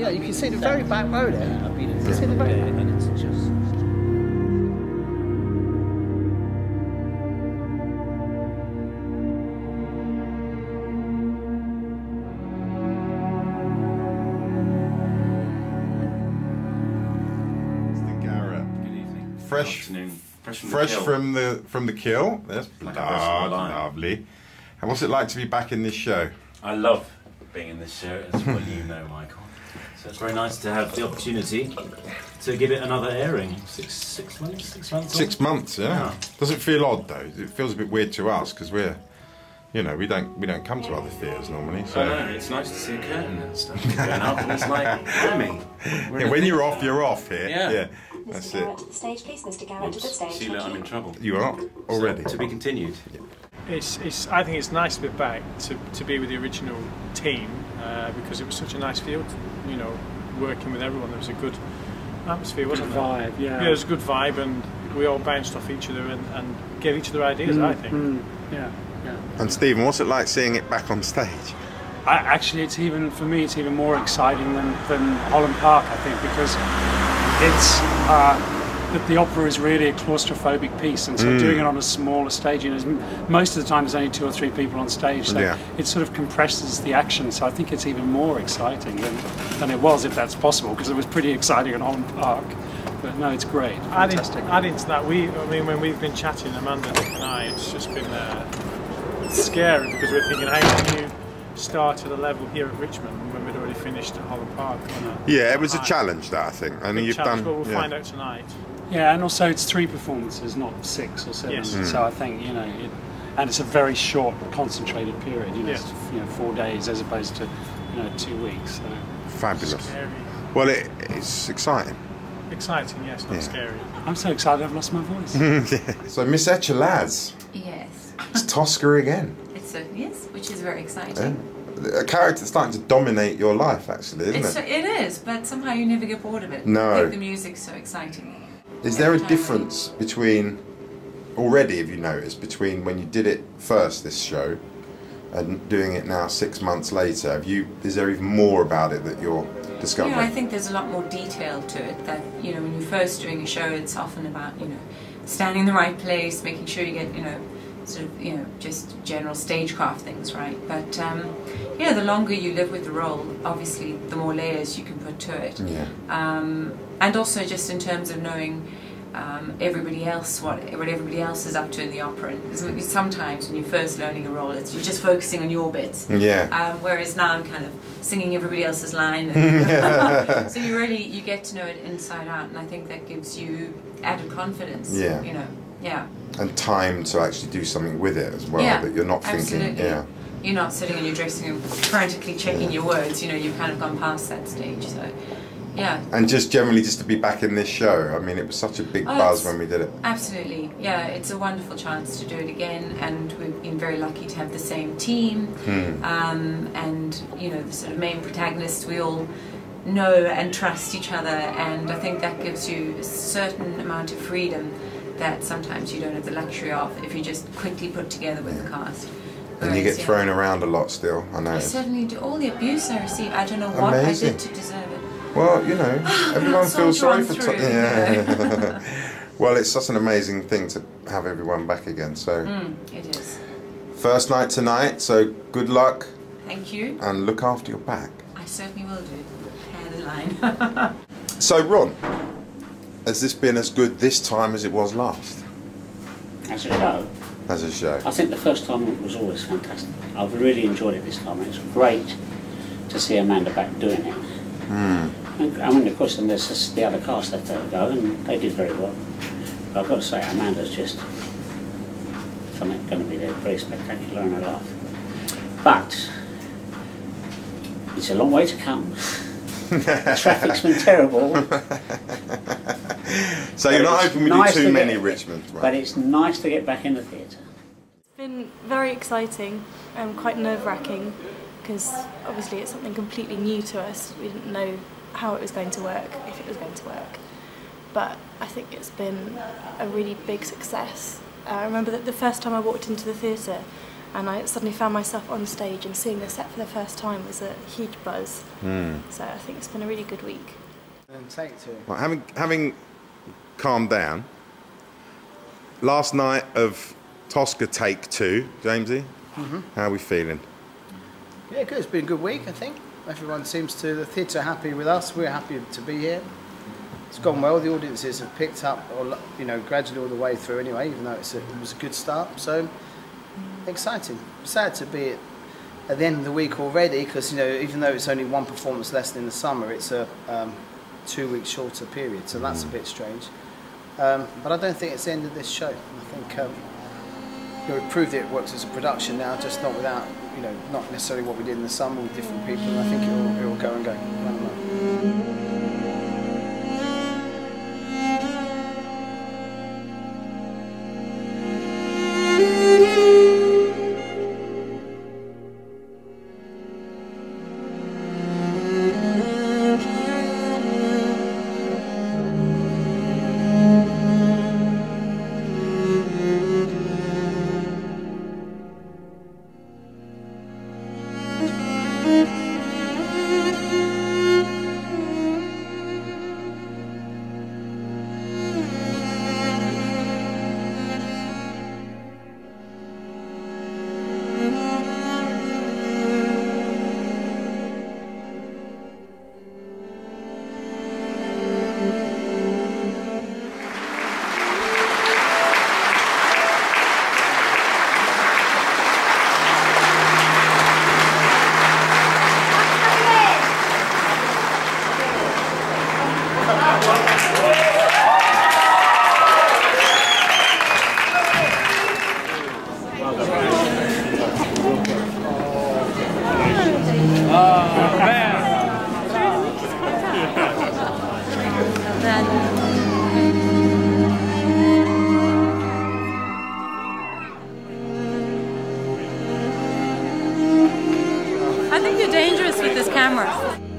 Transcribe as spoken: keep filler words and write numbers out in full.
look, you can see the very back row there. Yeah, I've been in You see the very back. and it's just... Fresh, fresh, from, fresh the from the from the kill. That's like blood, lovely. And what's it like to be back in this show? I love being in this show, as well you know, Michael. So it's very nice to have the opportunity to give it another airing. Six six months, six months. Six months, yeah. yeah. Does it feel odd though? It feels a bit weird to us because we're, you know, we don't we don't come to other theatres normally. So. I know, it's nice to see a curtain and stuff going up, and it's like, blimey. Yeah, when you're off, you're off here. Yeah. yeah. That's Mister Garrett it. to the stage, please. Mister Garrett to the stage. See that I'm in trouble. You are already. So, to be continued. Yeah. It's, it's, I think it's nice to be back to, to be with the original team uh, because it was such a nice feel, to, you know, working with everyone. There was a good atmosphere, wasn't there? Vibe, yeah. Yeah, there was a good vibe, and we all bounced off each other and, and gave each other ideas. Mm, I think. Mm, yeah, yeah. And Stephen, what's it like seeing it back on stage? I, actually, it's even for me, it's even more exciting than, than Holland Park, I think, because it's. Uh, But the opera is really a claustrophobic piece, and so mm. doing it on a smaller stage, you know, most of the time there's only two or three people on stage, so yeah. it sort of compresses the action. So I think it's even more exciting than, than it was, if that's possible, because it was pretty exciting at Holland Park. But no, it's great, fantastic. Adding, adding to that, we, I mean, when we've been chatting, Amanda, Nick, and I, it's just been uh, scary because we're thinking, how can you start at a level here at Richmond when we'd already finished at Holland Park? On a, yeah, it was a challenge, that I think. I mean, you've done. But we'll yeah. find out tonight. Yeah, and also it's three performances, not six or seven. Yes. Mm. So I think, you know, it, and it's a very short, concentrated period. You know, yes. it's, you know, four days as opposed to, you know, two weeks. So. Fabulous. Scary. Well, it, it's exciting. Exciting, yes, not yeah. scary. I'm so excited I've lost my voice. yeah. So Miss Etchelaz. Yes. It's Tosca again. It's a yes, which is very exciting. Yeah. A character starting to dominate your life, actually, isn't it's it? So, it is, but somehow you never get bored of it. No. I think the music's so exciting. Is there a difference between, already have you noticed, between when you did it first, this show, and doing it now six months later? Have you, is there even more about it that you're discovering? Yeah, I think there's a lot more detail to it. That, you know, when you're first doing a show, it's often about, you know, standing in the right place, making sure you get, you know, sort of, you know, just general stagecraft things right. But, um, you know, the longer you live with the role, obviously, the more layers you can put to it. Yeah. Um, and also just in terms of knowing um, everybody else, what what everybody else is up to in the opera. And sometimes when you're first learning a role, it's you're just focusing on your bits. Yeah. Um, whereas now I'm kind of singing everybody else's line. And so you really you get to know it inside out, and I think that gives you added confidence. Yeah. You know. Yeah. And time to actually do something with it as well. Yeah, that you're not absolutely. thinking. Yeah. You're not sitting in your dressing room frantically checking yeah. your words. You know, you've kind of gone past that stage. So. Yeah. And just generally just to be back in this show, I mean, it was such a big oh, buzz when we did it. Absolutely, yeah, it's a wonderful chance to do it again, and we've been very lucky to have the same team, hmm. um, and, you know, the sort of main protagonists, we all know and trust each other, and I think that gives you a certain amount of freedom that sometimes you don't have the luxury of if you just quickly put together with yeah. the cast. Whereas, and you get thrown yeah, around a lot still, I know. I certainly do. All the abuse I receive, I don't know what Amazing. I did to deserve it. Well, you know, everyone feels sorry for through, yeah. Well, it's such an amazing thing to have everyone back again. So, mm, it is. First night tonight, so good luck. Thank you. And look after your back. I certainly will do. Hair the line. So, Ron, has this been as good this time as it was last? As a show? As a show. I think the first time was always fantastic. I've really enjoyed it this time. It's great to see Amanda back doing it. Mm. I mean, of course, and there's just the other cast that go, and they did very well. But I've got to say, Amanda's just something going to be there, very spectacular, and I laugh. But it's a long way to come. The traffic's been terrible. So you're not hoping we nice do too to many get, Richmond, right? But it's nice to get back in the theatre. It's been very exciting and quite nerve-wracking, because obviously it's something completely new to us. We didn't know how it was going to work, if it was going to work. But I think it's been a really big success. Uh, I remember that the first time I walked into the theatre and I suddenly found myself on stage, and seeing the set for the first time was a huge buzz. Mm. So I think it's been a really good week. And take two. Well, having having calmed down, last night of Tosca take two, Jamesy, mm-hmm. How are we feeling? Yeah, good. It's been a good week, I think. Everyone seems to, the theatre are happy with us. We're happy to be here. It's gone well. The audiences have picked up, or, you know, gradually all the way through anyway, even though it's a, it was a good start. So, exciting. Sad to be at, at the end of the week already, because, you know, even though it's only one performance less than in the summer, it's a um, two-week shorter period, so that's a bit strange. Um, but I don't think it's the end of this show. I think um, you know, we've proved that it works as a production now, just not without, you know, not necessarily what we did in the summer with different people, and I think it will, it will go and go. I don't know. I think you're dangerous with this camera.